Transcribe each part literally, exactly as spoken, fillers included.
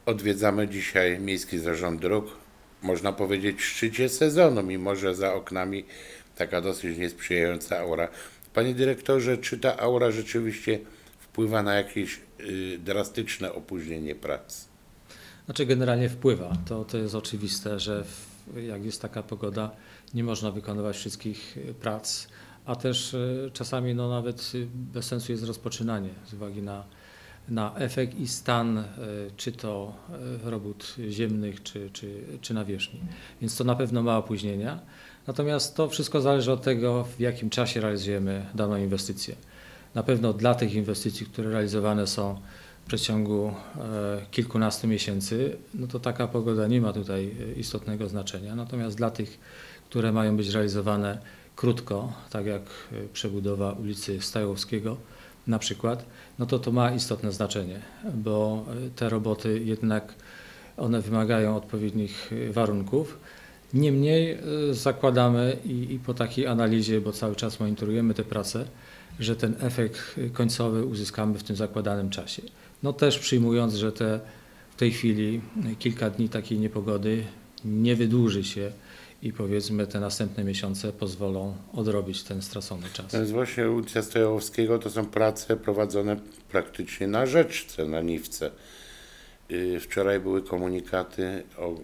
Odwiedzamy dzisiaj Miejski Zarząd Dróg, można powiedzieć w szczycie sezonu, mimo że za oknami taka dosyć niesprzyjająca aura. Panie dyrektorze, czy ta aura rzeczywiście wpływa na jakieś y, drastyczne opóźnienie prac? Znaczy generalnie wpływa. To, to jest oczywiste, że w, jak jest taka pogoda, nie można wykonywać wszystkich prac, a też y, czasami no, nawet bez sensu jest rozpoczynanie z uwagi na, na efekt i stan y, czy to y, robót ziemnych, czy, czy, czy nawierzchni. Więc to na pewno ma opóźnienia. Natomiast to wszystko zależy od tego, w jakim czasie realizujemy daną inwestycję. Na pewno dla tych inwestycji, które realizowane są w przeciągu kilkunastu miesięcy, no to taka pogoda nie ma tutaj istotnego znaczenia. Natomiast dla tych, które mają być realizowane krótko, tak jak przebudowa ulicy Stajowskiego na przykład, no to to ma istotne znaczenie, bo te roboty jednak one wymagają odpowiednich warunków. Niemniej zakładamy i, i po takiej analizie, bo cały czas monitorujemy te prace, że ten efekt końcowy uzyskamy w tym zakładanym czasie. No też przyjmując, że te, w tej chwili kilka dni takiej niepogody nie wydłuży się i powiedzmy te następne miesiące pozwolą odrobić ten stracony czas. To jest właśnie ulica Stojałowskiego, to są prace prowadzone praktycznie na rzeczce, na Niwce. Wczoraj były komunikaty o,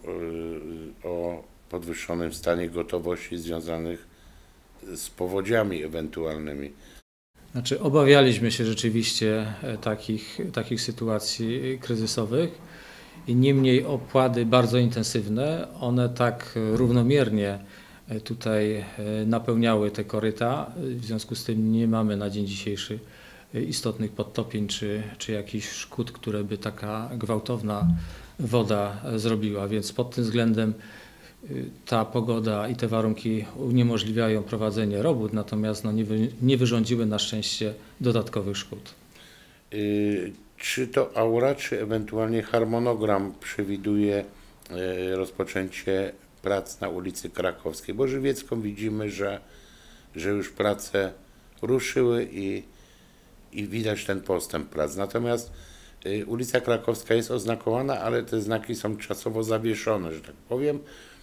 o podwyższonym stanie gotowości związanych z powodziami ewentualnymi. Znaczy obawialiśmy się rzeczywiście takich, takich sytuacji kryzysowych. Niemniej opady bardzo intensywne, one tak równomiernie tutaj napełniały te koryta. W związku z tym nie mamy na dzień dzisiejszy istotnych podtopień czy, czy jakichś szkód, które by taka gwałtowna woda zrobiła. Więc pod tym względem ta pogoda i te warunki uniemożliwiają prowadzenie robót, natomiast no nie, wy, nie wyrządziły na szczęście dodatkowych szkód. Yy, czy to aura, czy ewentualnie harmonogram przewiduje yy, rozpoczęcie prac na ulicy Krakowskiej? Bo Żywiecką widzimy, że, że już prace ruszyły i, i widać ten postęp prac. Natomiast yy, ulica Krakowska jest oznakowana, ale te znaki są czasowo zawieszone, że tak powiem.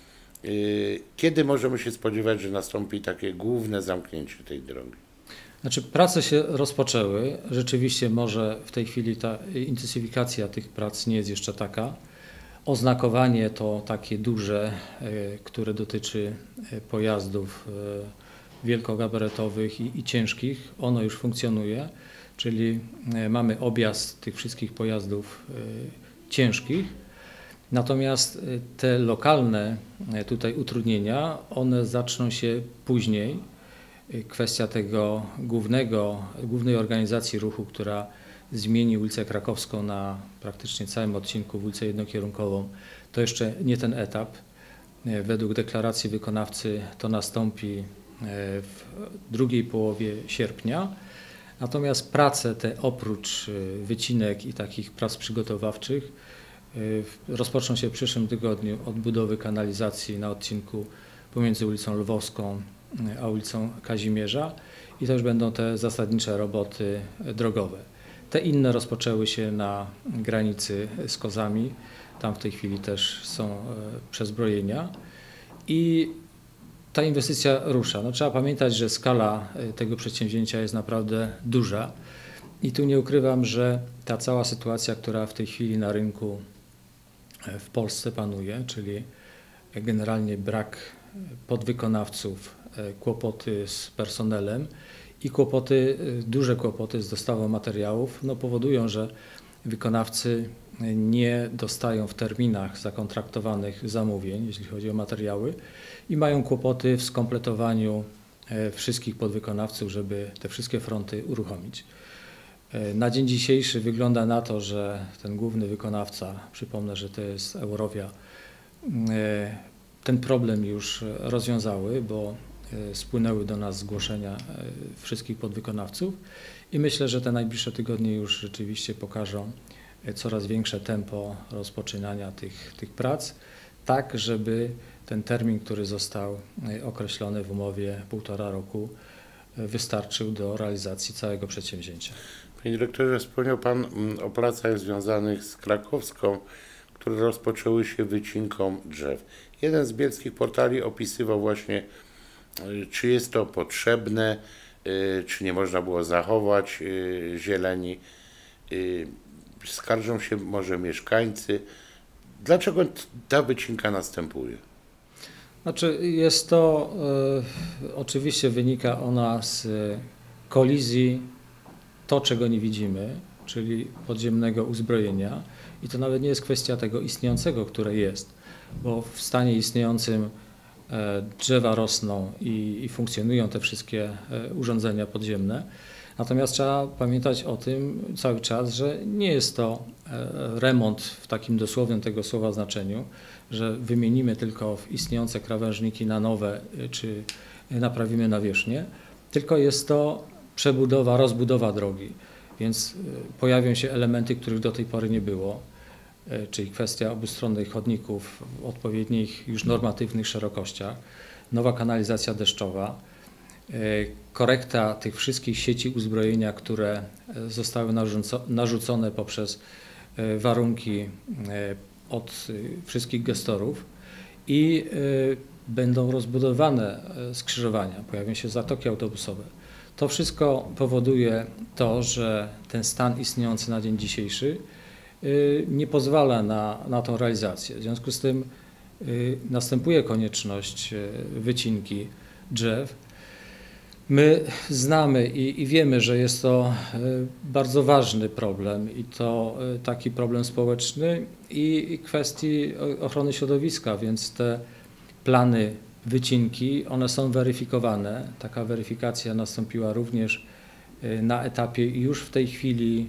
Kiedy możemy się spodziewać, że nastąpi takie główne zamknięcie tej drogi? Znaczy prace się rozpoczęły. Rzeczywiście może w tej chwili ta intensyfikacja tych prac nie jest jeszcze taka. Oznakowanie to takie duże, które dotyczy pojazdów wielkogabarytowych i, i ciężkich, ono już funkcjonuje, czyli mamy objazd tych wszystkich pojazdów ciężkich. Natomiast te lokalne tutaj utrudnienia, one zaczną się później. Kwestia tego głównego, głównej organizacji ruchu, która zmieni ulicę Krakowską na praktycznie całym odcinku w ulicę jednokierunkową, to jeszcze nie ten etap. Według deklaracji wykonawcy to nastąpi w drugiej połowie sierpnia. Natomiast prace te oprócz wycinek i takich prac przygotowawczych rozpoczną się w przyszłym tygodniu od budowy kanalizacji na odcinku pomiędzy ulicą Lwowską a ulicą Kazimierza i to już będą te zasadnicze roboty drogowe. Te inne rozpoczęły się na granicy z Kozami, tam w tej chwili też są przezbrojenia i ta inwestycja rusza. No, trzeba pamiętać, że skala tego przedsięwzięcia jest naprawdę duża i tu nie ukrywam, że ta cała sytuacja, która w tej chwili na rynku w Polsce panuje, czyli generalnie brak podwykonawców, kłopoty z personelem i kłopoty, duże kłopoty z dostawą materiałów, no powodują, że wykonawcy nie dostają w terminach zakontraktowanych zamówień, jeśli chodzi o materiały i mają kłopoty w skompletowaniu wszystkich podwykonawców, żeby te wszystkie fronty uruchomić. Na dzień dzisiejszy wygląda na to, że ten główny wykonawca, przypomnę, że to jest Eurovia, ten problem już rozwiązały, bo spłynęły do nas zgłoszenia wszystkich podwykonawców i myślę, że te najbliższe tygodnie już rzeczywiście pokażą coraz większe tempo rozpoczynania tych, tych prac, tak żeby ten termin, który został określony w umowie półtora roku, wystarczył do realizacji całego przedsięwzięcia. Panie dyrektorze, wspomniał Pan o pracach związanych z Krakowską. które rozpoczęły się wycinką drzew. Jeden z bielskich portali opisywał właśnie, czy jest to potrzebne, czy nie można było zachować zieleni. Skarżą się może mieszkańcy. Dlaczego ta wycinka następuje? Znaczy jest to, e, oczywiście wynika ona z kolizji to, czego nie widzimy, czyli podziemnego uzbrojenia i to nawet nie jest kwestia tego istniejącego, które jest, bo w stanie istniejącym e, drzewa rosną i, i funkcjonują te wszystkie e, urządzenia podziemne. Natomiast trzeba pamiętać o tym cały czas, że nie jest to remont w takim dosłownym tego słowa znaczeniu, że wymienimy tylko istniejące krawężniki na nowe, czy naprawimy nawierzchnię, tylko jest to przebudowa, rozbudowa drogi. Więc pojawią się elementy, których do tej pory nie było, czyli kwestia obustronnych chodników w odpowiednich już normatywnych szerokościach, nowa kanalizacja deszczowa, korekta tych wszystkich sieci uzbrojenia, które zostały narzucone poprzez warunki od wszystkich gestorów i będą rozbudowane skrzyżowania, pojawią się zatoki autobusowe. To wszystko powoduje to, że ten stan istniejący na dzień dzisiejszy nie pozwala na, na tą realizację. W związku z tym następuje konieczność wycinki drzew. My znamy i, i wiemy, że jest to bardzo ważny problem i to taki problem społeczny i, i kwestii ochrony środowiska, więc te plany wycinki, one są weryfikowane. Taka weryfikacja nastąpiła również na etapie już w tej chwili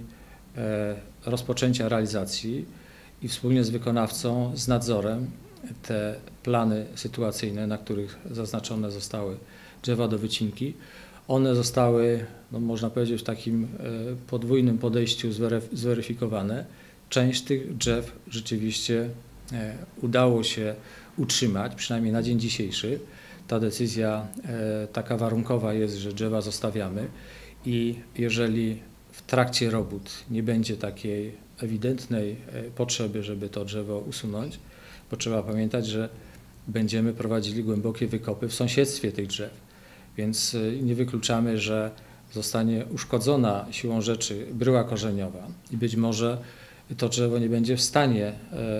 rozpoczęcia realizacji i wspólnie z wykonawcą, z nadzorem te plany sytuacyjne, na których zaznaczone zostały drzewa do wycinki, one zostały, no można powiedzieć, w takim podwójnym podejściu zweryfikowane. Część tych drzew rzeczywiście udało się utrzymać, przynajmniej na dzień dzisiejszy. Ta decyzja taka warunkowa jest, że drzewa zostawiamy i jeżeli w trakcie robót nie będzie takiej ewidentnej potrzeby, żeby to drzewo usunąć, bo trzeba pamiętać, że będziemy prowadzili głębokie wykopy w sąsiedztwie tych drzew, więc nie wykluczamy, że zostanie uszkodzona siłą rzeczy bryła korzeniowa i być może to drzewo nie będzie w stanie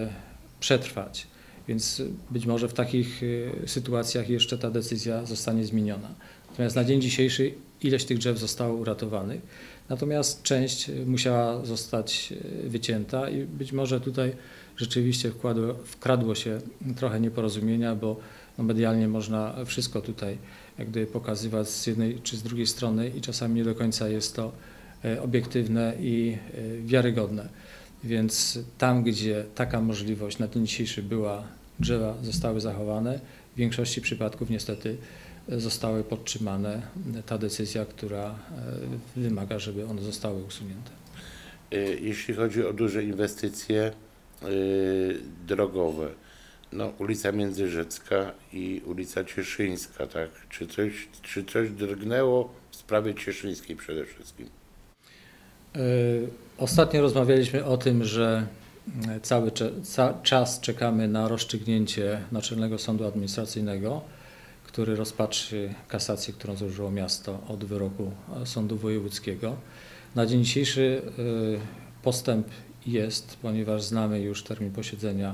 przetrwać, więc być może w takich sytuacjach jeszcze ta decyzja zostanie zmieniona. Natomiast na dzień dzisiejszy ileś tych drzew zostało uratowanych, natomiast część musiała zostać wycięta i być może tutaj rzeczywiście wkładło, wkradło się trochę nieporozumienia, bo no medialnie można wszystko tutaj jak gdyby pokazywać z jednej czy z drugiej strony i czasami nie do końca jest to obiektywne i wiarygodne. Więc tam, gdzie taka możliwość na dzień dzisiejszy była, drzewa zostały zachowane, w większości przypadków niestety zostały podtrzymane. Ta decyzja, która wymaga, żeby one zostały usunięte. Jeśli chodzi o duże inwestycje drogowe, no, ulica Międzyrzecka i ulica Cieszyńska, tak? Czy coś, czy coś drgnęło w sprawie Cieszyńskiej przede wszystkim? Ostatnio rozmawialiśmy o tym, że cały czas czekamy na rozstrzygnięcie Naczelnego Sądu Administracyjnego, który rozpatrzy kasację, którą złożyło miasto od wyroku Sądu Wojewódzkiego. Na dzień dzisiejszy postęp jest, ponieważ znamy już termin posiedzenia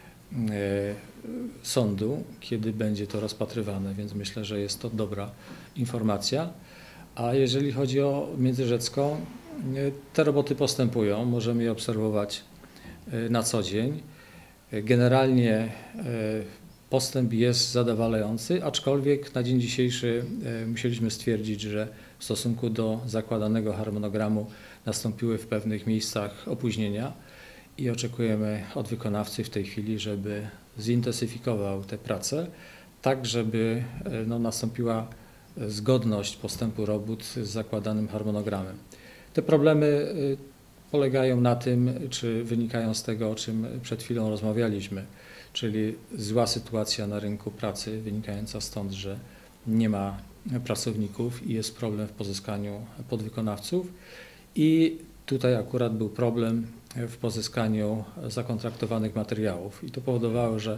sądu, kiedy będzie to rozpatrywane, więc myślę, że jest to dobra informacja. A jeżeli chodzi o Międzyrzecką, te roboty postępują, możemy je obserwować na co dzień. Generalnie postęp jest zadowalający, aczkolwiek na dzień dzisiejszy musieliśmy stwierdzić, że w stosunku do zakładanego harmonogramu nastąpiły w pewnych miejscach opóźnienia i oczekujemy od wykonawcy w tej chwili, żeby zintensyfikował te prace, tak żeby no, nastąpiła zgodność postępu robót z zakładanym harmonogramem. Te problemy polegają na tym, czy wynikają z tego, o czym przed chwilą rozmawialiśmy, czyli zła sytuacja na rynku pracy wynikająca stąd, że nie ma pracowników i jest problem w pozyskaniu podwykonawców. I tutaj akurat był problem w pozyskaniu zakontraktowanych materiałów i to powodowało, że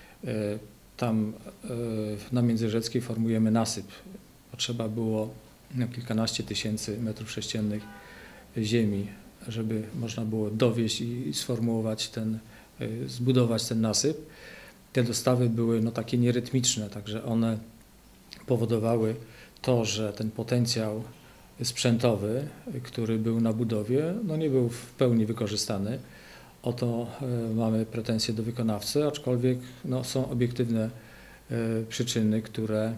tam na Międzyrzeckiej formujemy nasyp. Potrzeba było no, kilkanaście tysięcy metrów sześciennych ziemi, żeby można było dowieźć i sformułować ten, zbudować ten nasyp. Te dostawy były no, takie nierytmiczne, także one powodowały to, że ten potencjał sprzętowy, który był na budowie, no, nie był w pełni wykorzystany. O to mamy pretensje do wykonawcy, aczkolwiek no, są obiektywne przyczyny, które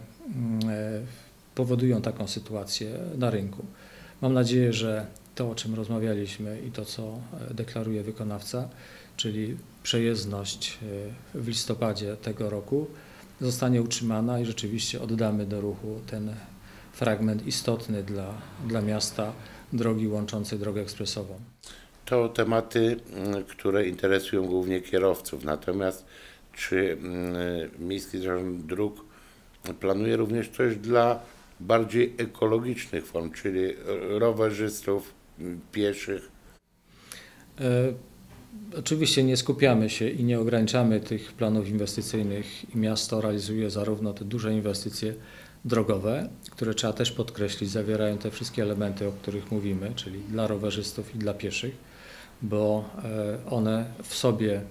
powodują taką sytuację na rynku. Mam nadzieję, że to, o czym rozmawialiśmy i to, co deklaruje wykonawca, czyli przejezdność w listopadzie tego roku, zostanie utrzymana i rzeczywiście oddamy do ruchu ten fragment istotny dla, dla miasta drogi łączącej drogę ekspresową. To tematy, które interesują głównie kierowców. Natomiast czy Miejski Zarząd Dróg planuje również coś dla bardziej ekologicznych form, czyli rowerzystów, pieszych? E, oczywiście nie skupiamy się i nie ograniczamy tych planów inwestycyjnych i miasto realizuje zarówno te duże inwestycje drogowe, które trzeba też podkreślić, zawierają te wszystkie elementy, o których mówimy, czyli dla rowerzystów i dla pieszych, bo one w sobie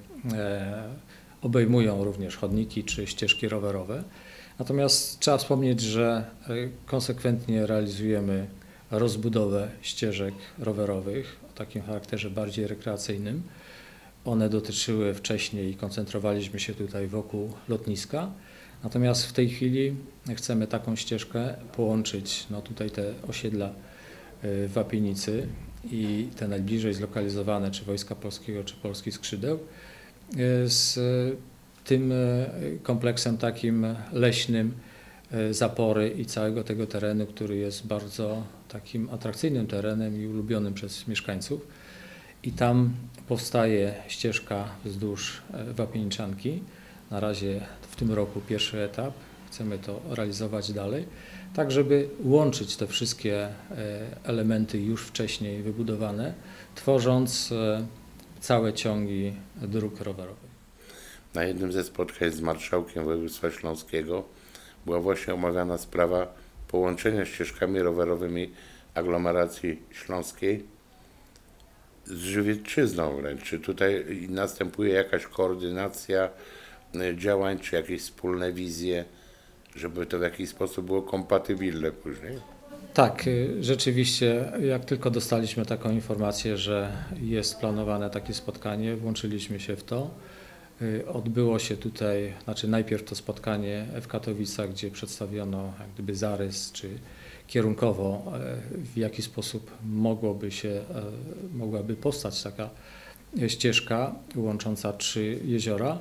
obejmują również chodniki czy ścieżki rowerowe. Natomiast trzeba wspomnieć, że konsekwentnie realizujemy rozbudowę ścieżek rowerowych o takim charakterze bardziej rekreacyjnym. One dotyczyły wcześniej i koncentrowaliśmy się tutaj wokół lotniska. Natomiast w tej chwili chcemy taką ścieżkę połączyć, no tutaj te osiedla w Wapienicy i te najbliżej zlokalizowane, czy Wojska Polskiego, czy Polskich Skrzydeł, z tym kompleksem takim leśnym Zapory i całego tego terenu, który jest bardzo takim atrakcyjnym terenem i ulubionym przez mieszkańców. I tam powstaje ścieżka wzdłuż Wapieniczanki. Na razie w tym roku pierwszy etap, chcemy to realizować dalej, tak żeby łączyć te wszystkie elementy już wcześniej wybudowane, tworząc całe ciągi dróg rowerowych. Na jednym ze spotkań z marszałkiem województwa śląskiego była właśnie omawiana sprawa połączenia ścieżkami rowerowymi aglomeracji śląskiej z Żywiecczyzną wręcz. Czy tutaj następuje jakaś koordynacja działań, czy jakieś wspólne wizje, żeby to w jakiś sposób było kompatybilne później? Tak, rzeczywiście, jak tylko dostaliśmy taką informację, że jest planowane takie spotkanie, włączyliśmy się w to. Odbyło się tutaj, znaczy najpierw to spotkanie w Katowicach, gdzie przedstawiono jak gdyby zarys, czy kierunkowo w jaki sposób mogłoby się, mogłaby powstać taka ścieżka łącząca trzy jeziora.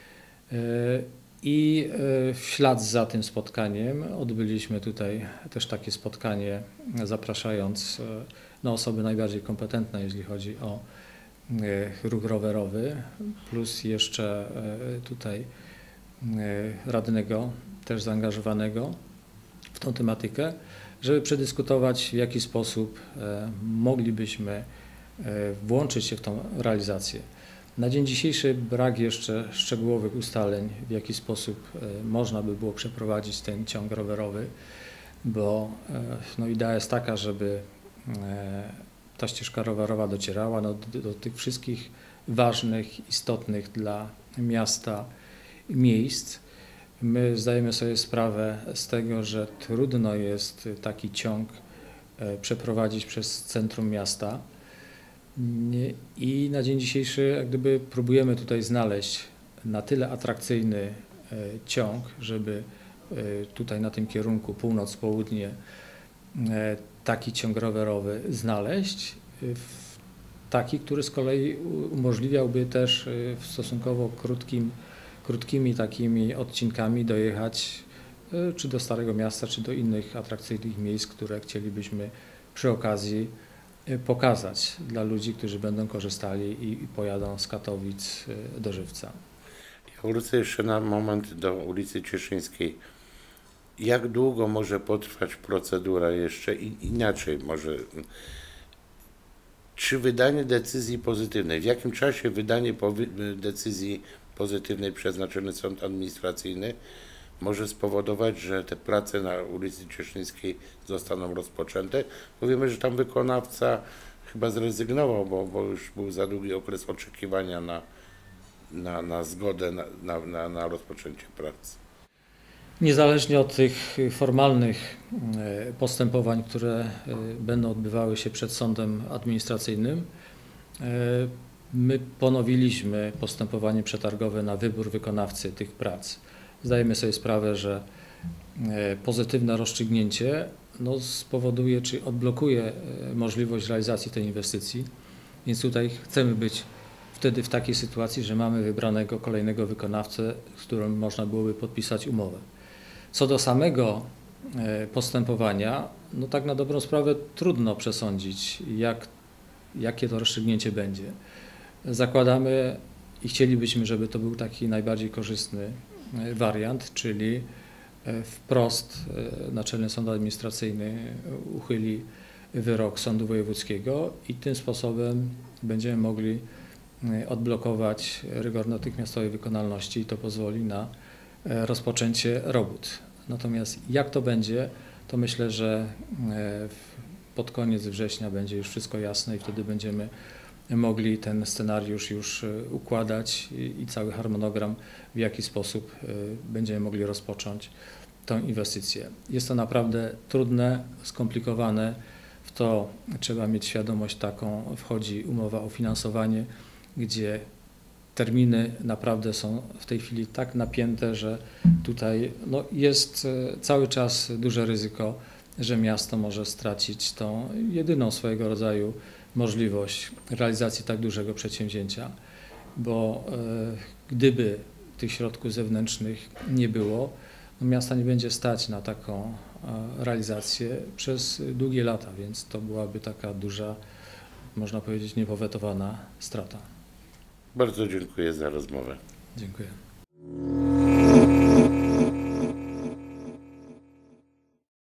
I w ślad za tym spotkaniem odbyliśmy tutaj też takie spotkanie, zapraszając no, osoby najbardziej kompetentne, jeśli chodzi o ruch rowerowy, plus jeszcze tutaj radnego, też zaangażowanego w tą tematykę, żeby przedyskutować, w jaki sposób moglibyśmy włączyć się w tą realizację. Na dzień dzisiejszy brak jeszcze szczegółowych ustaleń, w jaki sposób można by było przeprowadzić ten ciąg rowerowy, bo no, idea jest taka, żeby ta ścieżka rowerowa docierała no, do, do tych wszystkich ważnych, istotnych dla miasta miejsc. My zdajemy sobie sprawę z tego, że trudno jest taki ciąg przeprowadzić przez centrum miasta. I na dzień dzisiejszy jak gdyby próbujemy tutaj znaleźć na tyle atrakcyjny ciąg, żeby tutaj na tym kierunku północ-południe taki ciąg rowerowy znaleźć, taki, który z kolei umożliwiałby też w stosunkowo krótkim, krótkimi takimi odcinkami dojechać czy do Starego Miasta, czy do innych atrakcyjnych miejsc, które chcielibyśmy przy okazji pokazać dla ludzi, którzy będą korzystali i pojadą z Katowic do Żywca. Ja wrócę jeszcze na moment do ulicy Cieszyńskiej. Jak długo może potrwać procedura jeszcze i inaczej może? czy wydanie decyzji pozytywnej, w jakim czasie wydanie decyzji pozytywnej przez Naczelny Sąd Administracyjny może spowodować, że te prace na ulicy Cieszyńskiej zostaną rozpoczęte? Bo wiemy, że tam wykonawca chyba zrezygnował, bo, bo już był za długi okres oczekiwania na, na, na zgodę na, na, na, na rozpoczęcie prac. Niezależnie od tych formalnych postępowań, które będą odbywały się przed sądem administracyjnym, my ponowiliśmy postępowanie przetargowe na wybór wykonawcy tych prac. Zdajemy sobie sprawę, że pozytywne rozstrzygnięcie no, spowoduje czy odblokuje możliwość realizacji tej inwestycji, więc tutaj chcemy być wtedy w takiej sytuacji, że mamy wybranego kolejnego wykonawcę, z którym można byłoby podpisać umowę. Co do samego postępowania, no tak na dobrą sprawę trudno przesądzić, jak, jakie to rozstrzygnięcie będzie. Zakładamy i chcielibyśmy, żeby to był taki najbardziej korzystny wariant, czyli wprost Naczelny Sąd Administracyjny uchyli wyrok Sądu Wojewódzkiego i tym sposobem będziemy mogli odblokować rygor natychmiastowej wykonalności i to pozwoli na rozpoczęcie robót. Natomiast jak to będzie, to myślę, że pod koniec września będzie już wszystko jasne i wtedy będziemy mogli ten scenariusz już układać i cały harmonogram, w jaki sposób będziemy mogli rozpocząć tę inwestycję. Jest to naprawdę trudne, skomplikowane, w to trzeba mieć świadomość taką, wchodzi umowa o finansowanie, gdzie terminy naprawdę są w tej chwili tak napięte, że tutaj no, jest cały czas duże ryzyko, że miasto może stracić tą jedyną swojego rodzaju możliwość realizacji tak dużego przedsięwzięcia, bo e, gdyby tych środków zewnętrznych nie było, no miasta nie będzie stać na taką e, realizację przez długie lata, więc to byłaby taka duża, można powiedzieć, niepowetowana strata. Bardzo dziękuję za rozmowę. Dziękuję.